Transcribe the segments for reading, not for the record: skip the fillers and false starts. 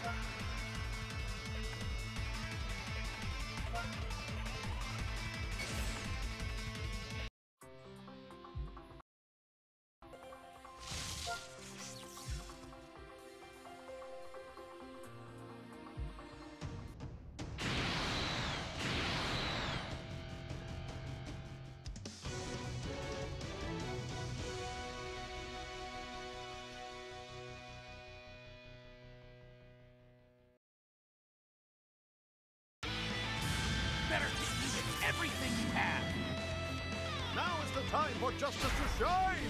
Better hit me with everything you have! Now is the time for justice to shine!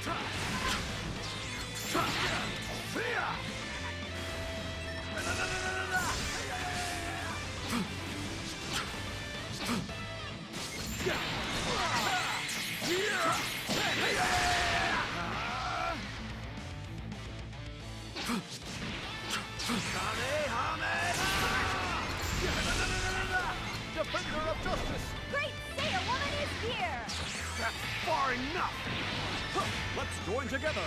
Defender of justice! Great Sailor-Woman is here! That's far enough! Let's join together!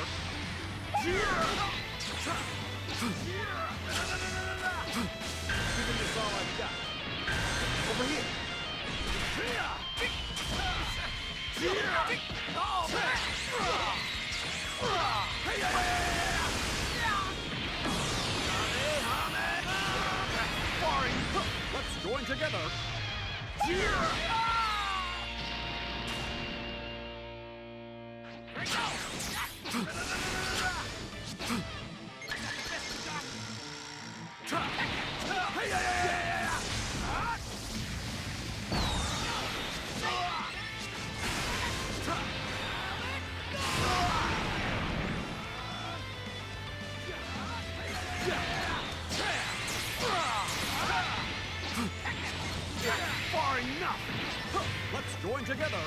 Giving this all I've got. Over here! Let's join together! Far enough! Let's join together!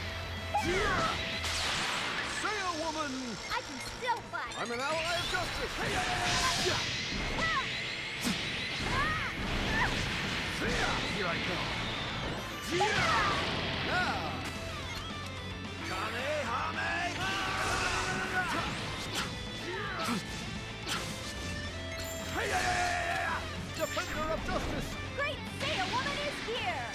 Sailwoman! I can still fight! I'm an ally of justice! Here I go! Now! Defender of justice! Great Sailor-Woman is here!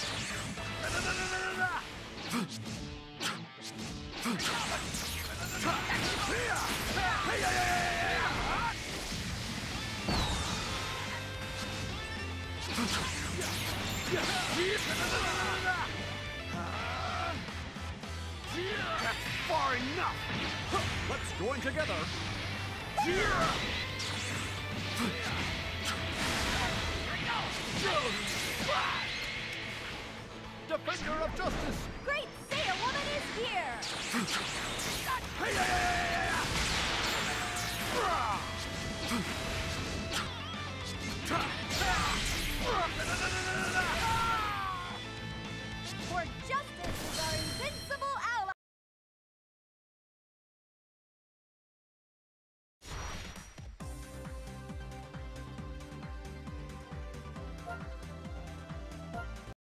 That's far enough! Let's join together! Defender of justice!